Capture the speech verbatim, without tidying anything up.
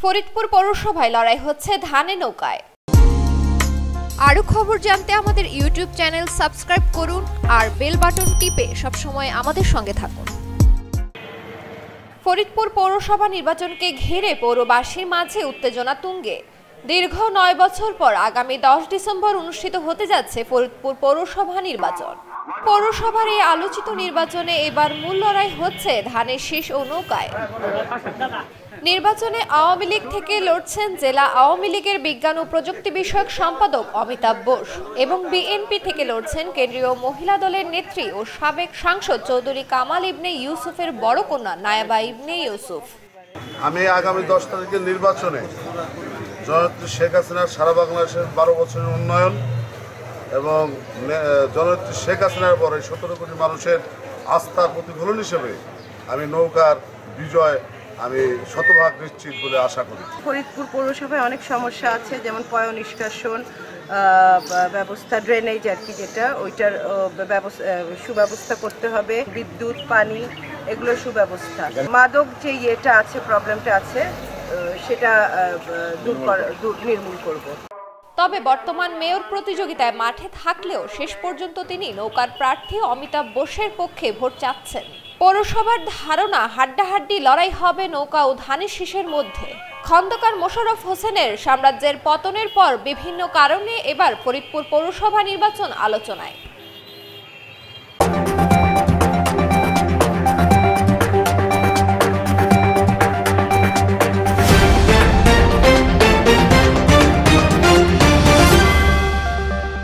ফরিদপুর পৌরসভায় লড়াই হচ্ছে ধানে নৌকায়। আরো খবর জানতে আমাদের ইউটিউব চ্যানেল সাবস্ক্রাইব করুন আর বেল বাটন টিপে সবসময় আমাদের সঙ্গে থাকুন। ফরিদপুর পৌরসভা নির্বাচনকে ঘিরে পৌরবাসীর মাঝে উত্তেজনা তুঙ্গে। দীর্ঘ নয় বছর পর আগামী দশ ডিসেম্বর অনুষ্ঠিত হতে যাচ্ছে ফরিদপুর পৌরসভা নির্বাচন। পৌরসভার এই আলোচিত নির্বাচনে এবার মূল লড়াই হচ্ছে ধানের শীষ ও নৌকায়। নির্বাচনে আওয়ামী লীগ থেকে লড়ছেন জেলা আওয়ামী লীগের বিজ্ঞান ও প্রযুক্তি বিষয়ক সম্পাদক অমিতাভ বোস এবং বিএনপি থেকে লড়ছেন কেন্দ্রীয় মহিলা দলের নেত্রী ও সাবেক সাংসদ চৌধুরী কামাল ইবনে ইউসুফের বড় কন্যা নায়াবা ইবনে ইউসুফ। আমি আগামী দশ তারিখের নির্বাচনে জননেত্রী শেখ হাসিনার সারা বাংলাদেশের বারো বছরের উন্নয়ন এবং জননেত্রী শেখ হাসিনার পরে সতেরো কোটি মানুষের আস্থার প্রতিফলন হিসেবে আমি নৌকার বিজয় আমি শতভাগ নিশ্চিত বলে আশা করি। ফরিদপুর পৌরসভায় অনেক সমস্যা আছে, যেমন পয় নিষ্কাশন ব্যবস্থা, ড্রেনেজ আর কি, যেটা ওইটার সুব্যবস্থা করতে হবে, বিদ্যুৎ, পানি, এগুলো সুব্যবস্থা। মাদক যে ইয়েটা আছে, প্রবলেমটা আছে, সেটা দূর দূর নির্মূল করব। তবে বর্তমান মেয়র প্রতিযোগিতায় মাঠে থাকলেও শেষ পর্যন্ত তিনি নৌকার প্রার্থী অমিতাভ বোসের পক্ষে ভোট চাচ্ছেন। পৌরসভার ধারণা হাড্ডাহাড্ডি লড়াই হবে নৌকা ও ধানের শীষের মধ্যে। খন্দকার মোশাররফ হোসেনের সাম্রাজ্যের পতনের পর বিভিন্ন কারণে এবার ফরিদপুর পৌরসভা নির্বাচন আলোচনায়।